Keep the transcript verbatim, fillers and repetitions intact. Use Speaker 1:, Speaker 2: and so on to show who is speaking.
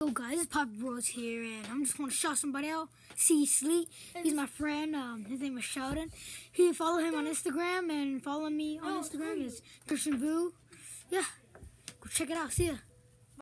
Speaker 1: Yo guys, it's Poppy Bros here, and I'm just want to shout somebody out. Seasleet, he's my friend. Um, his name is Sheldon. He follow him on Instagram and follow me on Instagram. It's Christian Vu. Yeah, go check it out. See ya.